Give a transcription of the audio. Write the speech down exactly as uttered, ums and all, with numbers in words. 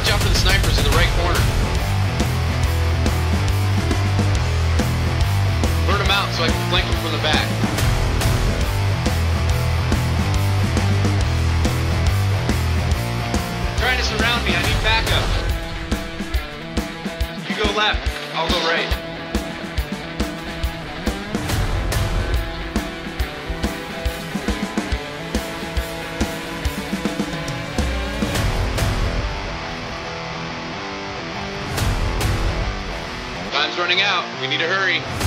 watch out for the snipers in the right corner. Burn them out so I can flank them from the back. Trying to surround me, I need backup. You go left, I'll go right. Time's running out, we need to hurry.